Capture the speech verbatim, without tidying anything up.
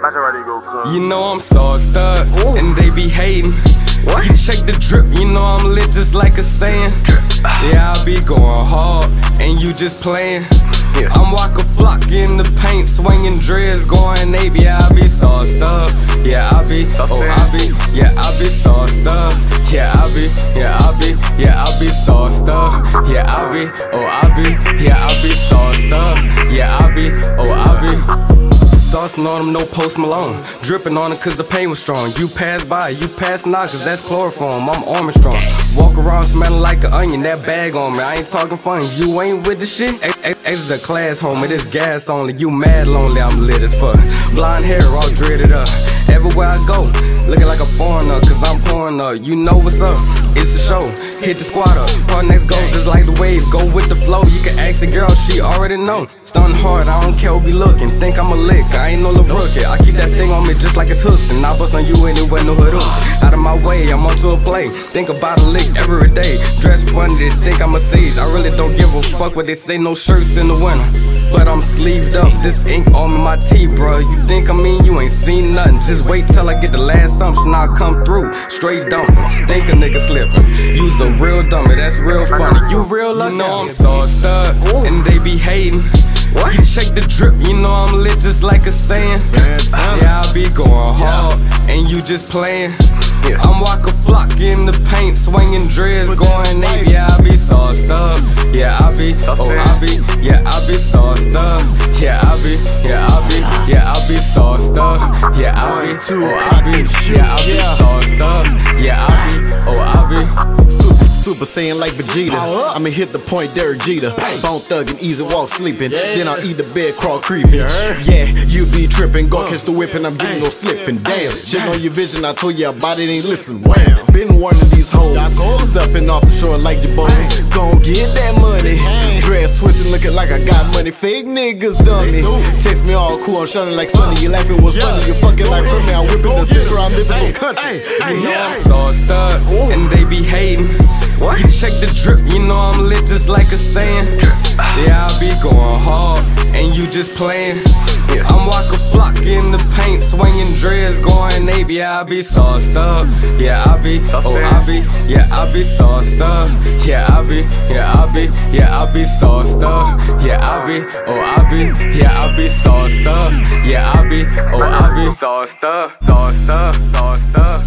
Maserati go come. You know I'm sauced up, ooh, and they be hating. What? You check the drip, you know I'm lit just like a saying. Yeah, I be going hard, and you just playing. Yeah. I'm Waka Flock in the paint, swinging dreads, going ape. Yeah, I be sauced up. Yeah, I be, oh, I be, yeah, I be sauced up. Yeah, I be, yeah, I be, yeah, I be sauced up. Yeah, I be, oh, I be, yeah, I be sauced up. Yeah, I be, oh, I be. Saucing on them, no Post Malone. Dripping on it cause the pain was strong. You pass by, you pass not cause that's chloroform. I'm Armstrong. Walk around smelling like an onion, that bag on me. I ain't talking funny, you ain't with the shit. Exit the class, homie, this gas only. You mad lonely, I'm lit as fuck. Blonde hair all dreaded up. Everywhere I go, looking like a foreigner cause I'm pouring up. You know what's up, it's a show. Hit the squad up, part next go just like the wave. Go with the flow, you can ask the girl, she already know. Stunning hard, I don't care who be looking. Think I'm a lick, I ain't no little rookie. I keep that thing on me just like it's hooked, and I bust on you anywhere, no hood up. Out of my way, I'm onto a play. Think about a lick every day. Dress funny, they think I'm a sage. I really don't give a fuck what they say, no shirts in the winter. But I'm sleeved up, this ink on my teeth, bro. You think I mean you ain't seen nothing. Just wait till I get the last assumption, I'll come through. Straight dumping, think a nigga slipping. You's a real dummy, that's real funny. You real lucky, you know I'm sauced up, and they be hating. What? You check the drip, you know I'm lit just like a saying. Yeah, I be going hard, and you just playing. Yeah. I'm Waka Flock in the paint, swinging dreads, going ape. Yeah, I be sauced up. Yeah, I be, oh, I be, yeah, I be sauced up. Yeah, I be, yeah, I be, yeah, I be sauced up. Yeah, I be, oh, I be, yeah, I be sauced up. Yeah, I be, oh, I be. Super, super Saiyan like Vegeta. I'ma hit the point, Derek Jeter. Bone thuggin', easy walk sleeping. Then I'll eat the bed, crawl creeping. Yeah, you be tripping, go catch the whip and I'm getting no slipping. Damn, shit on your vision, I told you about it, ain't listen. Wham, been one of these hoes, stepping off the shore like Jabos. Gon' get that money. Dress twisting, looking like I got money. Fake niggas dummy. Text me all cool, I'm shining like sunny. You laughing was funny, you fucking like for me. I'm whipping the sister, I'm living some country. You know I'm sauced up, and they be hating. What? You check the drip, you know I'm lit just like a saying. Yeah, I be going hard, and you just playing. I'm Waka Flock in the paint, swinging dreads, going ape. Yeah, I be sauced up. Yeah, I be, oh, I be, yeah, I be sauced up. Yeah, I be, yeah, I be, yeah, I be sauced up. Yeah, I be, oh, I be, yeah, I be sauced up. Yeah, I be, oh, I be sauced up, sauced up, sauced up.